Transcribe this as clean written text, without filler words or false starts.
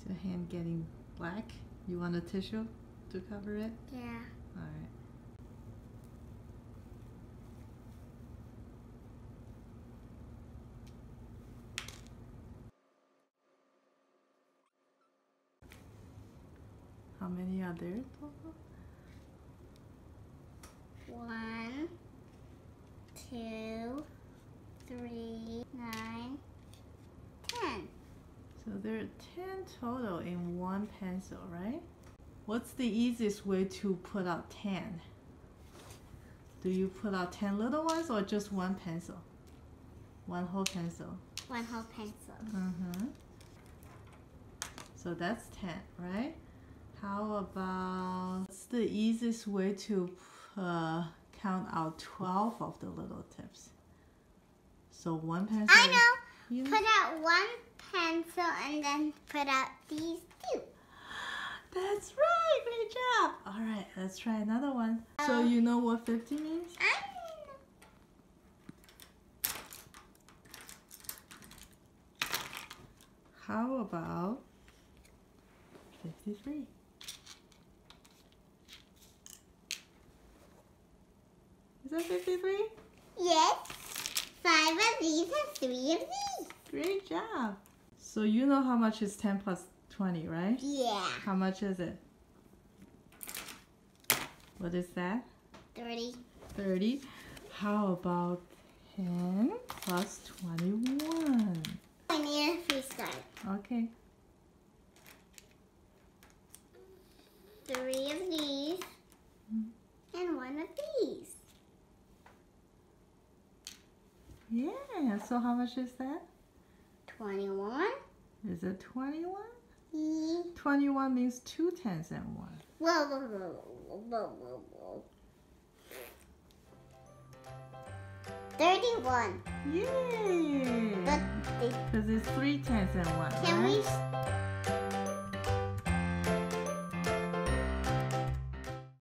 The hand getting black. You want a tissue to cover it? Yeah. Alright. How many are there total? 1, 2, 3, 9, 10. So there are 10 total in one pencil, right? What's the easiest way to put out 10? Do you put out 10 little ones or just one pencil? One whole pencil? One whole pencil. So that's 10, right? How about, what's the easiest way to count out 12 of the little tips? So one pencil. I know. You know? Put out one pencil and then put out these two. That's right. Great job. All right, let's try another one. So you know what 50 means? How about 53? Is that 53? Yes. 5 of these and 3 of these. Great job. So you know how much is 10 plus 20, right? Yeah. How much is it? What is that? 30. 30. How about 10 plus 21? I need a restart. Okay. 3 of these and 1 of these. Yeah, so how much is that? 21. Is it 21? Yeah. 21 means 2 tens and 1. Whoa, whoa, whoa, whoa, whoa, whoa. 31. Yay! But Because it's 3 tens and 1, can right? we